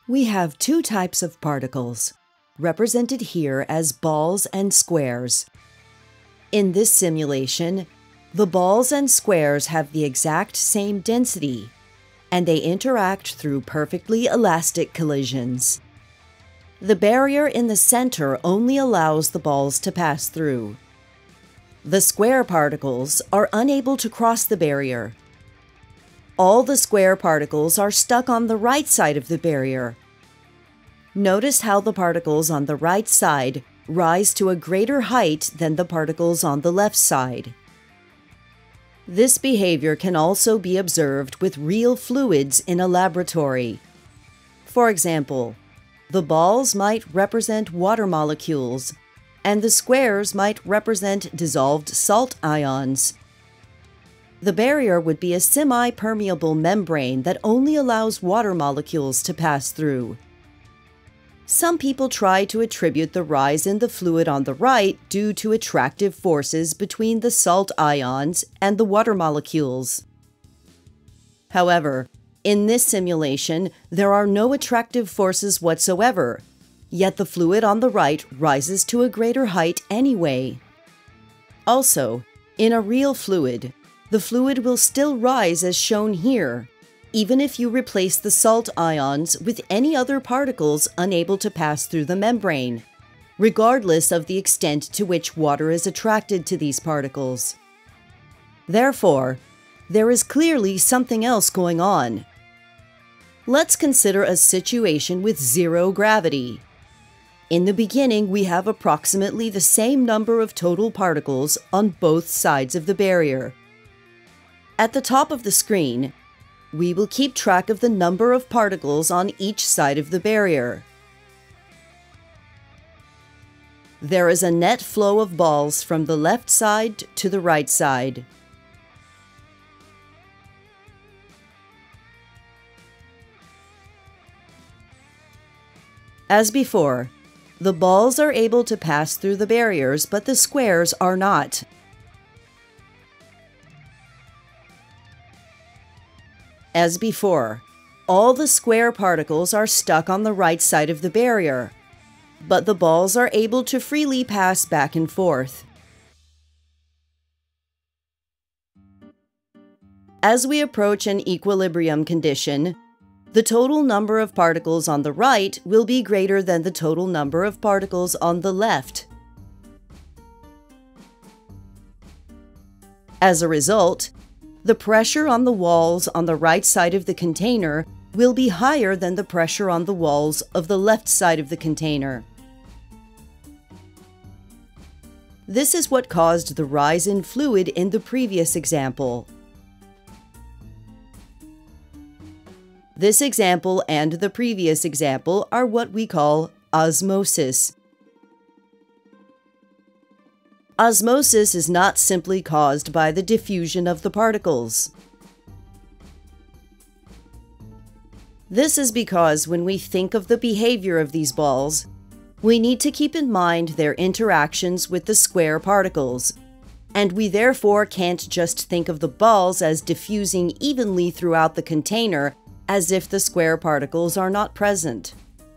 We have two types of particles, represented here as balls and squares. In this simulation, the balls and squares have the exact same density, and they interact through perfectly elastic collisions. The barrier in the center only allows the balls to pass through. The square particles are unable to cross the barrier. All the square particles are stuck on the right side of the barrier. Notice how the particles on the right side rise to a greater height than the particles on the left side. This behavior can also be observed with real fluids in a laboratory. For example, the balls might represent water molecules, and the squares might represent dissolved salt ions. The barrier would be a semi-permeable membrane that only allows water molecules to pass through. Some people try to attribute the rise in the fluid on the right due to attractive forces between the salt ions and the water molecules. However, in this simulation, there are no attractive forces whatsoever, yet the fluid on the right rises to a greater height anyway. Also, in a real fluid, the fluid will still rise as shown here, even if you replace the salt ions with any other particles unable to pass through the membrane, regardless of the extent to which water is attracted to these particles. Therefore, there is clearly something else going on. Let's consider a situation with zero gravity. In the beginning, we have approximately the same number of total particles on both sides of the barrier. At the top of the screen, we will keep track of the number of particles on each side of the barrier. There is a net flow of balls from the left side to the right side. As before, the balls are able to pass through the barriers, but the squares are not. As before, all the square particles are stuck on the right side of the barrier, but the balls are able to freely pass back and forth. As we approach an equilibrium condition, the total number of particles on the right will be greater than the total number of particles on the left. As a result, the pressure on the walls on the right side of the container will be higher than the pressure on the walls of the left side of the container. This is what caused the rise in fluid in the previous example. This example and the previous example are what we call osmosis. Osmosis is not simply caused by the diffusion of the particles. This is because when we think of the behavior of these balls, we need to keep in mind their interactions with the square particles, and we therefore can't just think of the balls as diffusing evenly throughout the container as if the square particles are not present.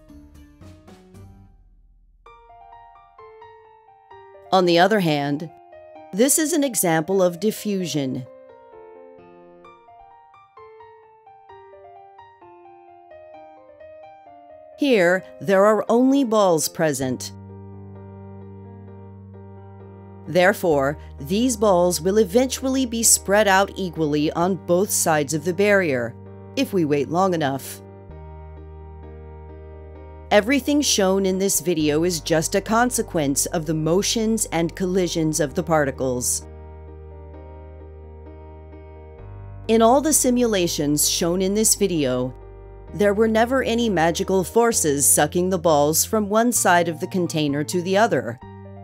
On the other hand, this is an example of diffusion. Here, there are only balls present. Therefore, these balls will eventually be spread out equally on both sides of the barrier, if we wait long enough. Everything shown in this video is just a consequence of the motions and collisions of the particles. In all the simulations shown in this video, there were never any magical forces sucking the balls from one side of the container to the other.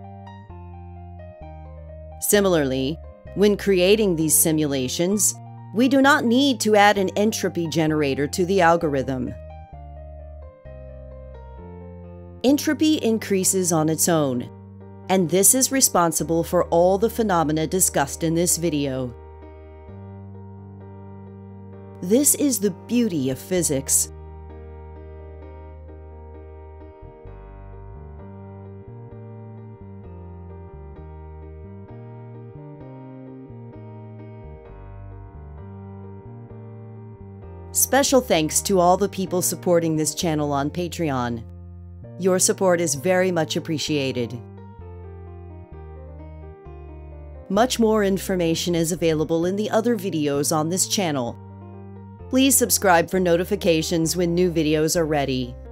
Similarly, when creating these simulations, we do not need to add an entropy generator to the algorithm. Entropy increases on its own, and this is responsible for all the phenomena discussed in this video. This is the beauty of physics. Special thanks to all the people supporting this channel on Patreon. Your support is very much appreciated. Much more information is available in the other videos on this channel. Please subscribe for notifications when new videos are ready.